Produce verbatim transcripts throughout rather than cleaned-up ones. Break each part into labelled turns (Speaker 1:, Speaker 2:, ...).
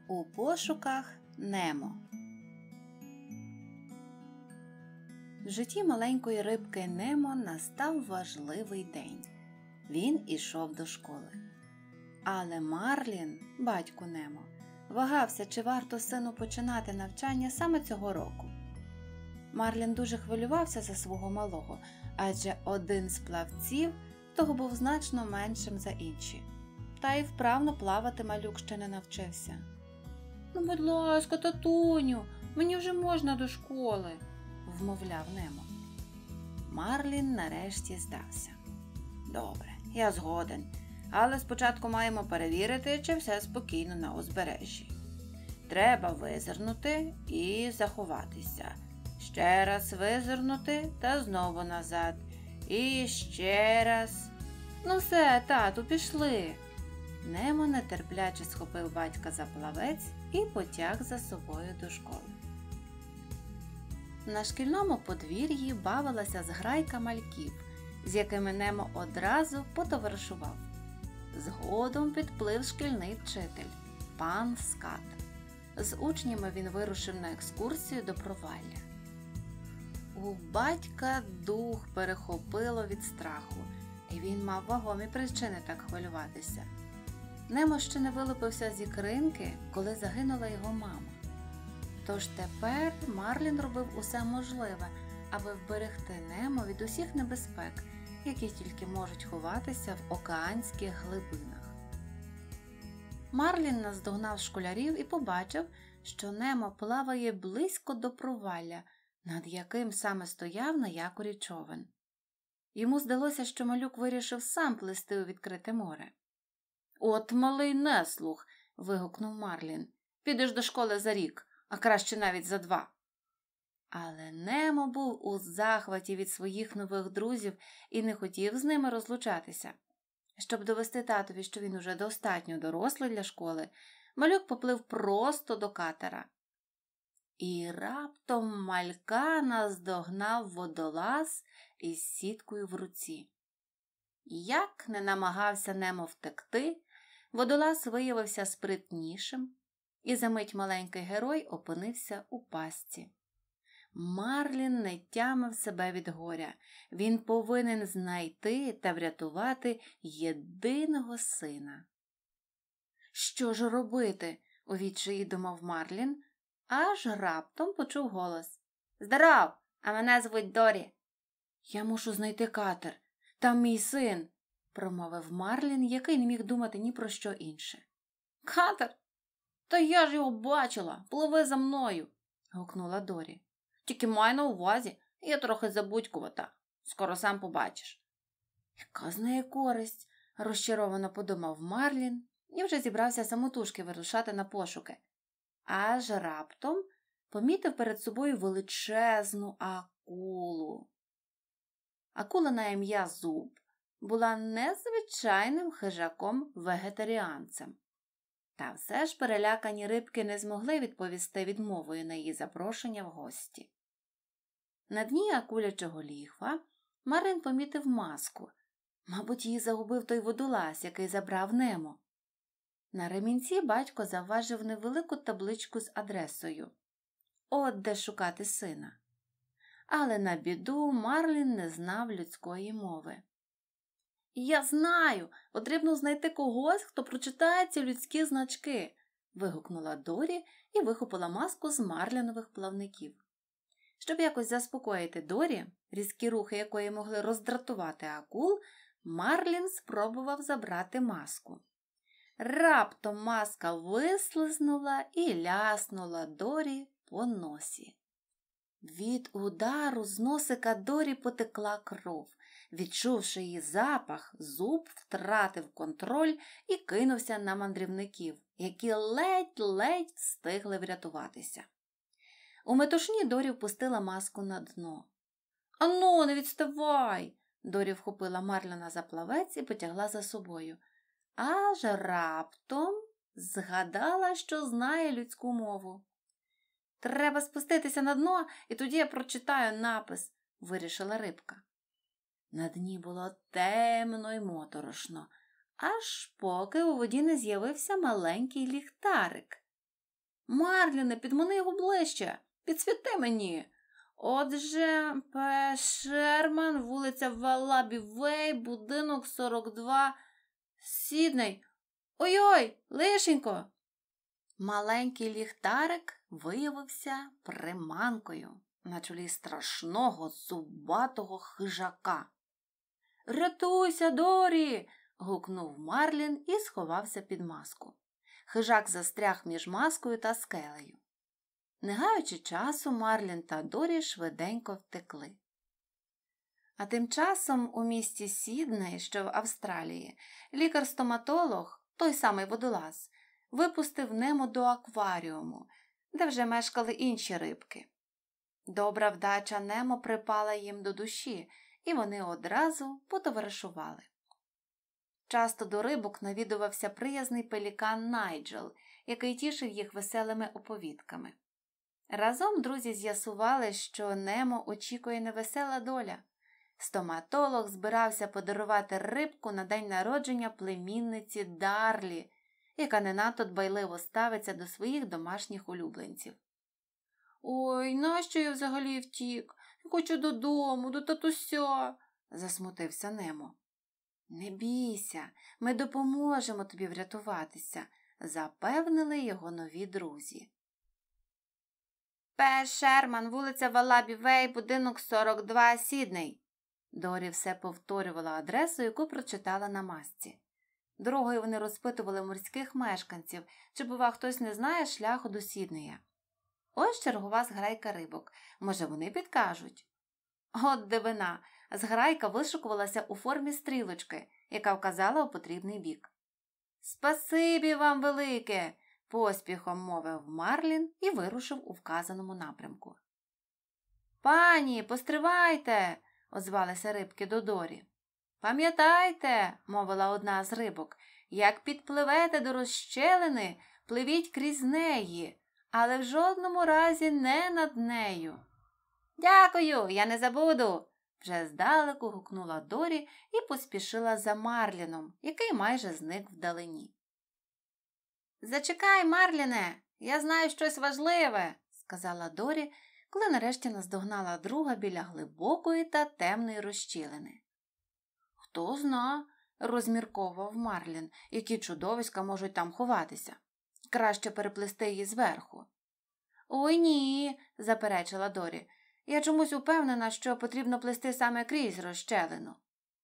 Speaker 1: У пошуках Немо. В житті маленької рибки Немо настав важливий день. Він ішов до школи. Але Марлін, батько Немо, вагався, чи варто сину починати навчання саме цього року. Марлін дуже хвилювався за свого малого, адже один з плавців того був значно меншим за інші. Та й вправно плавати малюк ще не навчився. «Ну, будь ласка, татуню, мені вже можна до школи», – вмовляв Немо. Марлін нарешті здався. «Добре, я згоден, але спочатку маємо перевірити, чи все спокійно на узбережжі. Треба визирнути і заховатися. Ще раз визирнути та знову назад. І ще раз. Ну все, тату, пішли». Немо нетерпляче схопив батька за плавець і потяг за собою до школи. На шкільному подвір'ї бавилася зграйка мальків, з якими Немо одразу потоваришував. Згодом підплив шкільний вчитель, пан Скат. З учнями він вирушив на екскурсію до провалля. У батька дух перехопило від страху, і він мав вагомі причини так хвилюватися. Немо ще не вилупився з ікринки, коли загинула його мама. Тож тепер Марлін робив усе можливе, аби вберегти Немо від усіх небезпек, які тільки можуть ховатися в океанських глибинах. Марлін наздогнав школярів і побачив, що Немо плаває близько до провалля, над яким саме стояв на якорі човен. Йому здалося, що малюк вирішив сам плисти у відкрите море. «От малий неслух!» – вигукнув Марлін. «Підеш до школи за рік, а краще навіть за два». Але Немо був у захваті від своїх нових друзів і не хотів з ними розлучатися. Щоб довести татові, що він уже достатньо дорослий для школи, малюк поплив просто до катера. І раптом малька наздогнав водолаз із сіткою в руці. Як не намагався Немо втекти, водолаз виявився спритнішим, і за мить маленький герой опинився у пастці. Марлін не тямив себе від горя. Він повинен знайти та врятувати єдиного сина. «Що ж робити?» – у відчаї думав Марлін, аж раптом почув голос. «Здоров, а мене звуть Дорі». «Я мушу знайти катер. Там мій син», – промовив Марлін, який не міг думати ні про що інше. «Катер? Та я ж його бачила, пливи за мною», – гукнула Дорі. «Тільки май на увазі, я трохи забудькувата, скоро сам побачиш». «Яка з неї користь?» – розчаровано подумав Марлін і вже зібрався самотужки вирушати на пошуки. Аж раптом помітив перед собою величезну акулу. Акула на ім'я Зуб була незвичайним хижаком-вегетаріанцем. Та все ж перелякані рибки не змогли відповісти відмовою на її запрошення в гості. На дні акулячого лігва Марлін помітив маску. Мабуть, її загубив той водолаз, який забрав Немо. На ремінці батько завважив невелику табличку з адресою. От де шукати сина. Але на біду Марлін не знав людської мови. «Я знаю! Потрібно знайти когось, хто прочитає ці людські значки!» – вигукнула Дорі і вихопила маску з марлінових плавників. Щоб якось заспокоїти Дорі, різкі рухи якої могли роздратувати акул, Марлін спробував забрати маску. Раптом маска вислизнула і ляснула Дорі по носі. Від удару з носика Дорі потекла кров. Відчувши її запах, Зуб втратив контроль і кинувся на мандрівників, які ледь-ледь встигли врятуватися. У метушні Дорі впустила маску на дно. «Ану, не відставай!» Дорі вхопила Марліна за плавець і потягла за собою. Аж раптом згадала, що знає людську мову. «Треба спуститися на дно, і тоді я прочитаю напис», – вирішила рибка. На дні було темно й моторошно, аж поки у воді не з'явився маленький ліхтарик. Марліне, підмани його ближче, підсвіти мені. Отже, П. Шерман, вулиця Валабі Вей, будинок сорок два, Сідней. Ой-ой, лишенько. Маленький ліхтарик виявився приманкою на чолі страшного зубатого хижака. «Рятуйся, Дорі!» – гукнув Марлін і сховався під маску. Хижак застряг між маскою та скелею. Не гаючи часу, Марлін та Дорі швиденько втекли. А тим часом у місті Сідней, що в Австралії, лікар-стоматолог, той самий водолаз, випустив Немо до акваріуму, де вже мешкали інші рибки. Добра вдача Немо припала їм до душі, і вони одразу потоваришували. Часто до рибок навідувався приязний пелікан Найджел, який тішив їх веселими оповідками. Разом друзі з'ясували, що Немо очікує невесела доля. Стоматолог збирався подарувати рибку на день народження племінниці Дарлі, яка не надто дбайливо ставиться до своїх домашніх улюбленців. «Ой, нащо я взагалі втік? Хочу додому, до татуся», – засмутився Немо. «Не бійся, ми допоможемо тобі врятуватися», – запевнили його нові друзі. П. Шерман, вулиця Валабі Вей, будинок сорок два, Сідней. Дорі все повторювала адресу, яку прочитала на масці. Дорогою вони розпитували морських мешканців, чи, бува, хтось не знає шляху до Сіднея. Ось чергова зграйка рибок. Може, вони підкажуть? От дивина! Зграйка вишикувалася у формі стрілочки, яка вказала у потрібний бік. «Спасибі вам велике!» – поспіхом мовив Марлін і вирушив у вказаному напрямку. «Пані, постривайте!» – озвалися рибки до Дорі. «Пам'ятайте!» – мовила одна з рибок, «як підпливете до розщелини, пливіть крізь неї, але в жодному разі не над нею». «Дякую, я не забуду!» – вже здалеку гукнула Дорі і поспішила за Марліном, який майже зник вдалині. «Зачекай, Марліне, я знаю щось важливе», – сказала Дорі, коли нарешті наздогнала друга біля глибокої та темної розщілини. «Хто зна», – розмірковував Марлін, які чудовиська можуть там ховатися. «Краще переплисти її зверху». «Ой, ні», – заперечила Дорі, – «я чомусь упевнена, що потрібно плисти саме крізь розщелину».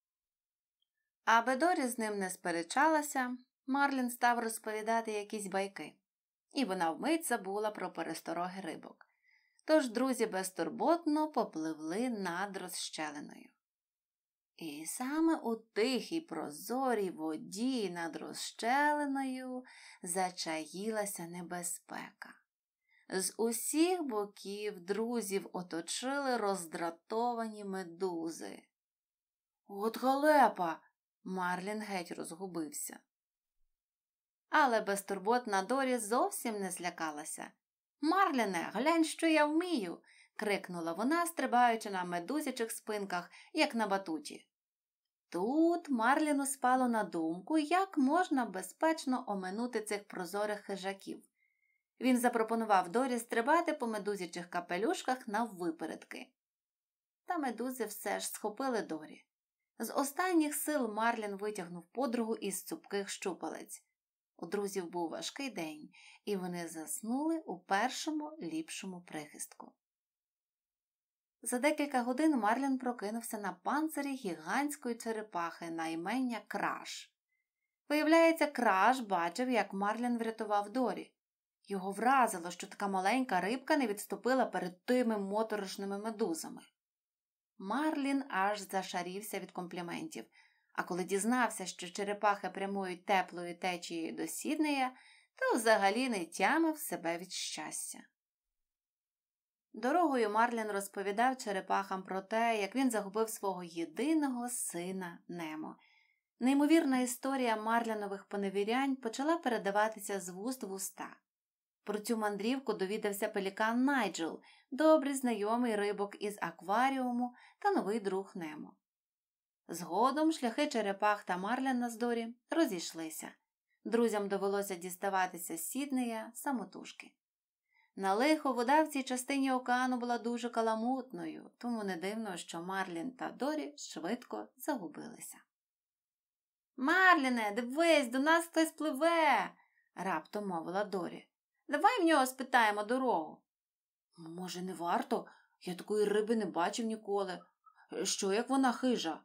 Speaker 1: Аби Дорі з ним не сперечалася, Марлін став розповідати якісь байки, і вона вмить забула про перестороги рибок. Тож друзі безтурботно попливли над розщелиною. І саме у тихій прозорій воді над розщелиною зачаїлася небезпека. З усіх боків друзів оточили роздратовані медузи. «От галепа!» – Марлін геть розгубився. Але безтурботна Дорі зовсім не злякалася. «Марліне, глянь, що я вмію!» – крикнула вона, стрибаючи на медузячих спинках, як на батуті. Тут Марліну спало на думку, як можна безпечно оминути цих прозорих хижаків. Він запропонував Дорі стрибати по медузячих капелюшках наввипередки. Та медузи все ж схопили Дорі. З останніх сил Марлін витягнув подругу із цупких щупалець. У друзів був важкий день, і вони заснули у першому ліпшому прихистку. За декілька годин Марлін прокинувся на панцирі гігантської черепахи на імення Краш. Виявляється, Краш бачив, як Марлін врятував Дорі. Його вразило, що така маленька рибка не відступила перед тими моторошними медузами. Марлін аж зашарівся від компліментів, а коли дізнався, що черепахи прямують теплою течією до Сіднея, то взагалі не тямив себе від щастя. Дорогою Марлін розповідав черепахам про те, як він загубив свого єдиного сина Немо. Неймовірна історія Марлінових поневірянь почала передаватися з вуст в уста. Про цю мандрівку довідався пелікан Найджел, добрий знайомий рибок із акваріуму та новий друг Немо. Згодом шляхи черепах та Марліна з Дорі розійшлися. Друзям довелося діставатися з Сіднея самотужки. На лихо вода в цій частині океану була дуже каламутною, тому не дивно, що Марлін та Дорі швидко загубилися. «Марліне, дивись, до нас хтось пливе!» – раптом мовила Дорі. «Давай в нього спитаємо дорогу». «Може, не варто? Я такої риби не бачив ніколи. Що, як вона хижа?»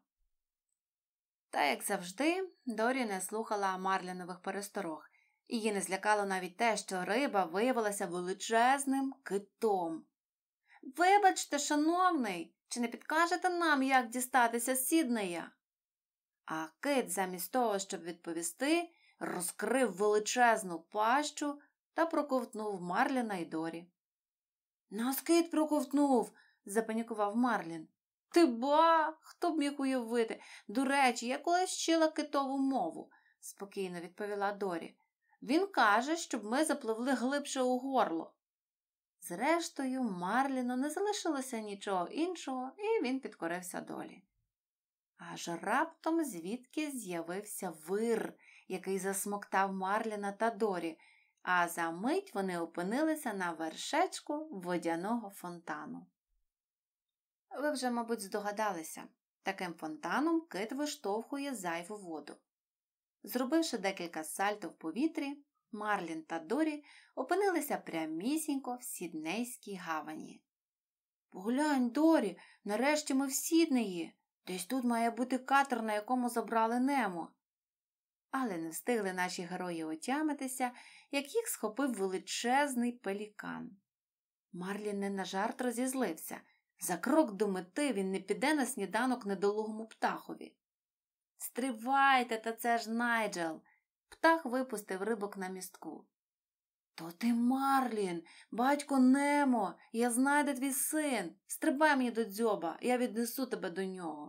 Speaker 1: Та, як завжди, Дорі не слухала Марлінових пересторог. Її не злякало навіть те, що риба виявилася величезним китом. «Вибачте, шановний, чи не підкажете нам, як дістатися з Сіднея?» А кит, замість того, щоб відповісти, розкрив величезну пащу та проковтнув Марліна й Дорі. «Нас кит проковтнув!» – запанікував Марлін. «Ти ба! Хто б міг уявити? До речі, я колись вчила китову мову», – спокійно відповіла Дорі. «Він каже, щоб ми запливли глибше у горло». Зрештою, Марліну не залишилося нічого іншого, і він підкорився долі. Аж раптом звідки з'явився вир, який засмоктав Марліна та Дорі, а за мить вони опинилися на вершечку водяного фонтану. Ви вже, мабуть, здогадалися, таким фонтаном кит виштовхує зайву воду. Зробивши декілька сальто в повітрі, Марлін та Дорі опинилися прямісінько в Сіднейській гавані. «Поглянь, Дорі, нарешті ми в Сіднеї! Десь тут має бути катер, на якому забрали Немо». Але не встигли наші герої отямитися, як їх схопив величезний пелікан. Марлін не на жарт розізлився. За крок до мети він не піде на сніданок недолугому птахові. «Стривайте, та це ж Найджел!» Птах випустив рибок на містку. «То ти Марлін, батько Немо, я знаю, де твій син. Стрибай мені до дзьоба, я віднесу тебе до нього».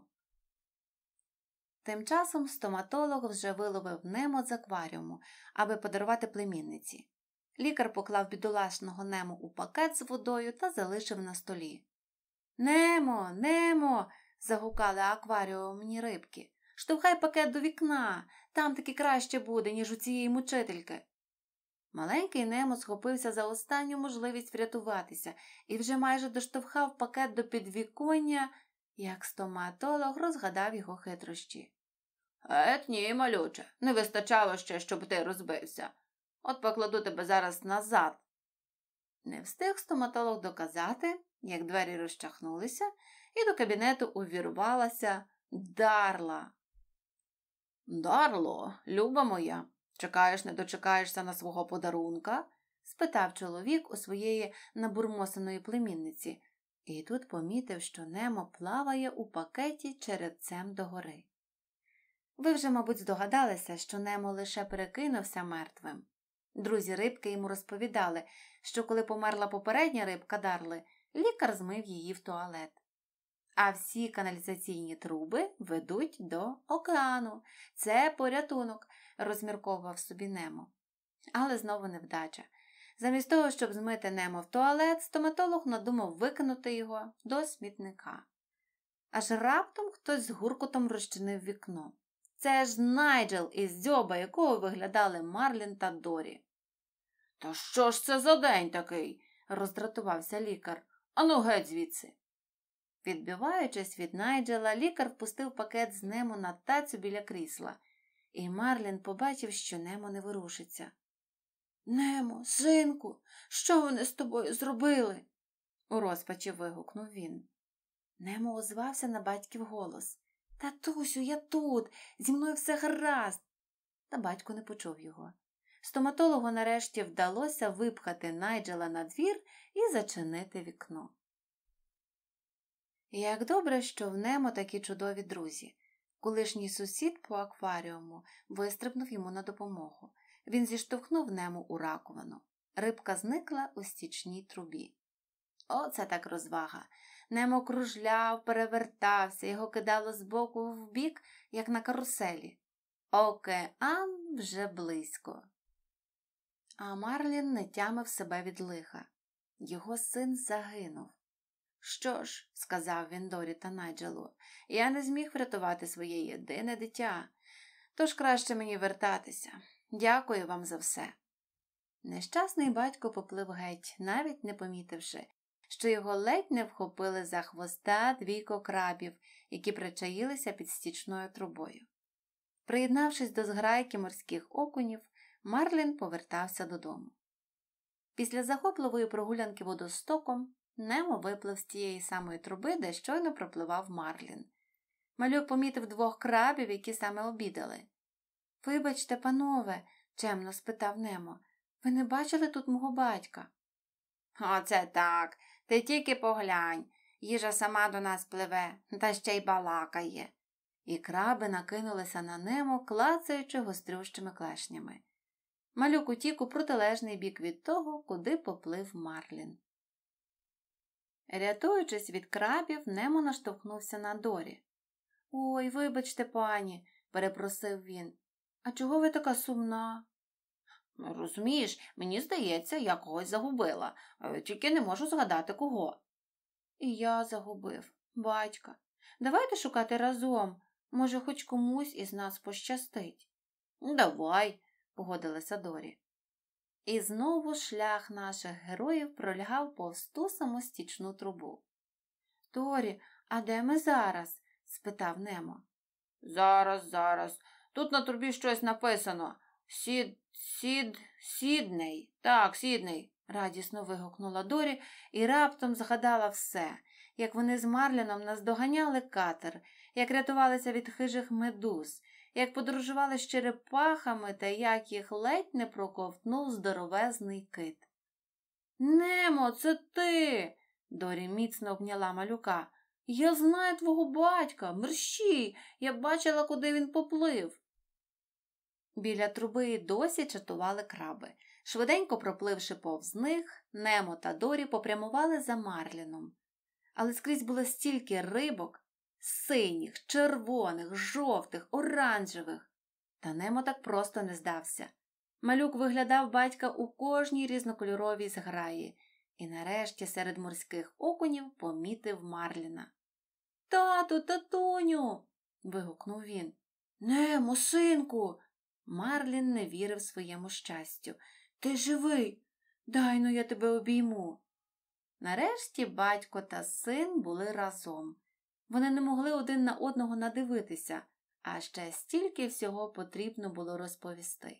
Speaker 1: Тим часом стоматолог вже виловив Немо з акваріуму, аби подарувати племінниці. Лікар поклав бідолашного Немо у пакет з водою та залишив на столі. «Немо, Немо!» – загукали акваріумні рибки. «Штовхай пакет до вікна, там таки краще буде, ніж у цієї мучительки». Маленький Немо схопився за останню можливість врятуватися і вже майже доштовхав пакет до підвіконня, як стоматолог розгадав його хитрощі. «Ет ні, малюче, не вистачало ще, щоб ти розбився. От покладу тебе зараз назад». Не встиг стоматолог доказати, як двері розчахнулися, і до кабінету увірвалася Дарла. «Дарло, люба моя, чекаєш, не дочекаєшся на свого подарунка?» – спитав чоловік у своєї набурмосеної племінниці, і тут помітив, що Немо плаває у пакеті черевцем догори. Ви вже, мабуть, здогадалися, що Немо лише перекинувся мертвим. Друзі рибки йому розповідали, що коли померла попередня рибка Дарли, лікар змив її в туалет. А всі каналізаційні труби ведуть до океану. Це порятунок, розмірковував собі Немо. Але знову невдача. Замість того, щоб змити Немо в туалет, стоматолог надумав викинути його до смітника. Аж раптом хтось з гуркотом розчинив вікно. Це ж Найджел, із дзьоба якого виглядали Марлін та Дорі. «Та що ж це за день такий?» – роздратувався лікар. «Ану геть звідси!» Відбиваючись від Найджела, лікар впустив пакет з Немо на тацю біля крісла, і Марлін побачив, що Немо не ворушиться. «Немо, синку, що вони з тобою зробили?» – у розпачі вигукнув він. Немо озвався на батьків голос. «Татусю, я тут, зі мною все гаразд!» Та батько не почув його. Стоматологу нарешті вдалося випхати Найджела на двір і зачинити вікно. Як добре, що в Немо такі чудові друзі. Колишній сусід по акваріуму вистрибнув йому на допомогу. Він зіштовхнув Немо у раковину. Рибка зникла у стічній трубі. Оце так розвага. Немо кружляв, перевертався, його кидало з боку в бік, як на каруселі. Океан вже близько. А Марлін не тямив себе від лиха. Його син загинув. «Що ж», – сказав він Дорі та Найджелу, – «я не зміг врятувати своє єдине дитя, тож краще мені вертатися. Дякую вам за все». Нещасний батько поплив геть, навіть не помітивши, що його ледь не вхопили за хвоста двійко крабів, які причаїлися під стічною трубою. Приєднавшись до зграйки морських окунів, Марлін повертався додому. Після захопливої прогулянки водостоком Немо виплив з тієї самої труби, де щойно пропливав Марлін. Малюк помітив двох крабів, які саме обідали. «Вибачте, панове», – чемно спитав Немо, – «ви не бачили тут мого батька?» «Оце так, ти тільки поглянь, їжа сама до нас пливе, та ще й балакає». І краби накинулися на Немо, клацаючи гострющими клешнями. Малюк утік у протилежний бік від того, куди поплив Марлін. Рятуючись від крабів, Немо наштовхнувся на Дорі. «Ой, вибачте, пані», – перепросив він, – «а чого ви така сумна?» «Розумієш, мені здається, я когось загубила, тільки не можу згадати кого». «І я загубив, батька. Давайте шукати разом, може, хоч комусь із нас пощастить». «Давай», – погодилася Дорі. І знову шлях наших героїв пролягав повз ту саму стічну трубу. «Дорі, а де ми зараз?» – спитав Немо. «Зараз, зараз. Тут на трубі щось написано. Сід, сід, Сідней. Так, Сідней», – радісно вигукнула Дорі і раптом згадала все, як вони з Марліном наздоганяли катер, як рятувалися від хижих медуз, як подорожували з черепахами та як їх ледь не проковтнув здоровезний кит. «Немо, це ти!» – Дорі міцно обняла малюка. «Я знаю твого батька, мерщій, я бачила, куди він поплив». Біля труби й досі чатували краби. Швиденько пропливши повз них, Немо та Дорі попрямували за Марліном. Але скрізь було стільки рибок, синіх, червоних, жовтих, оранжевих. Та Немо так просто не здався. Малюк виглядав батька у кожній різнокольоровій зграї і нарешті серед морських окунів помітив Марліна. «Тату, татуню!» – вигукнув він. «Немо, синку!» Марлін не вірив своєму щастю. «Ти живий! Дай-но я тебе обійму!» Нарешті батько та син були разом. Вони не могли один на одного надивитися, а ще стільки всього потрібно було розповісти.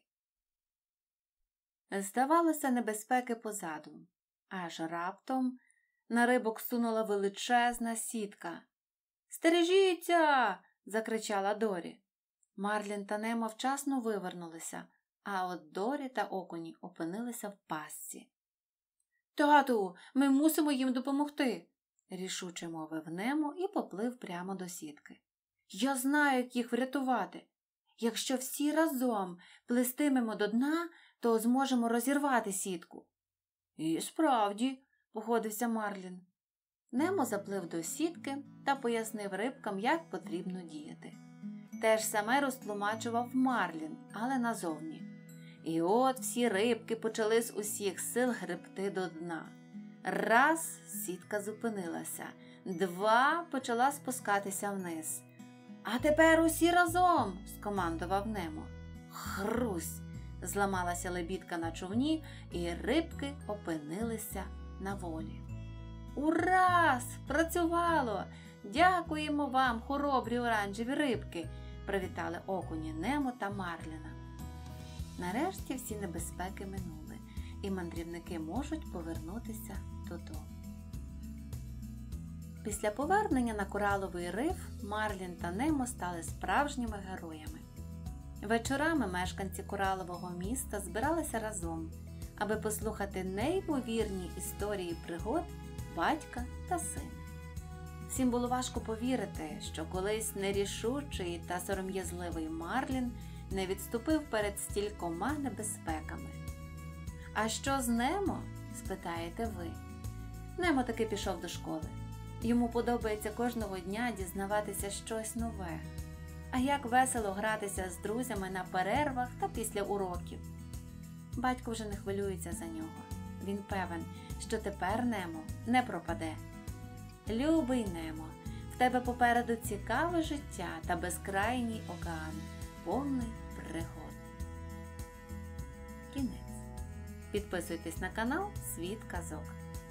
Speaker 1: Здавалося, небезпеки позаду. Аж раптом на рибок сунула величезна сітка. «Стережіться!» – закричала Дорі. Марлін та Немо вчасно вивернулися, а от Дорі та окуні опинилися в пастці. «Тату, ми мусимо їм допомогти!» – рішуче мовив Немо і поплив прямо до сітки. «Я знаю, як їх врятувати. Якщо всі разом плистимемо до дна, то зможемо розірвати сітку». «І справді», – погодився Марлін. Немо заплив до сітки та пояснив рибкам, як потрібно діяти. Те ж саме розтлумачував Марлін, але назовні. І от всі рибки почали з усіх сил гребти до дна. Раз – сітка зупинилася, два – почала спускатися вниз. «А тепер усі разом!» – скомандував Немо. Хрусь! Зламалася лебідка на човні, і рибки опинилися на волі. «Ура! Спрацювало! Дякуємо вам, хоробрі оранжеві рибки!» – привітали окуні Немо та Марліна. Нарешті всі небезпеки минули, і мандрівники можуть повернутися додому. Після повернення на кораловий риф Марлін та Немо стали справжніми героями. Вечорами мешканці коралового міста збиралися разом, аби послухати неймовірні історії пригод батька та сина. Всім було важко повірити, що колись нерішучий та сором'язливий Марлін не відступив перед стількома небезпеками. «А що з Немо?» – спитаєте ви. Немо таки пішов до школи. Йому подобається кожного дня дізнаватися щось нове. А як весело гратися з друзями на перервах та після уроків. Батько вже не хвилюється за нього. Він певен, що тепер Немо не пропаде. Любий Немо, в тебе попереду цікаве життя та безкрайній океан, повний пригод. Кінець. Підписуйтесь на канал Світ казок.